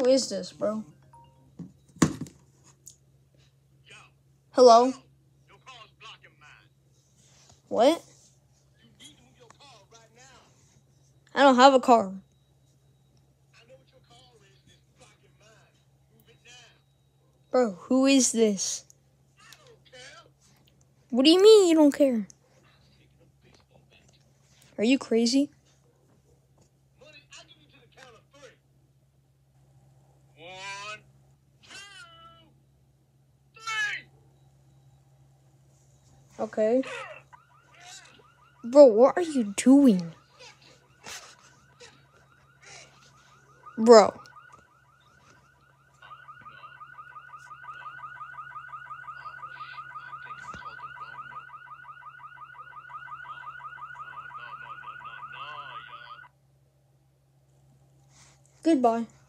Who is this, bro? Hello? What? I don't have a car. Bro, who is this? What do you mean you don't care? Are you crazy? Okay. Bro, what are you doing? Bro. Goodbye.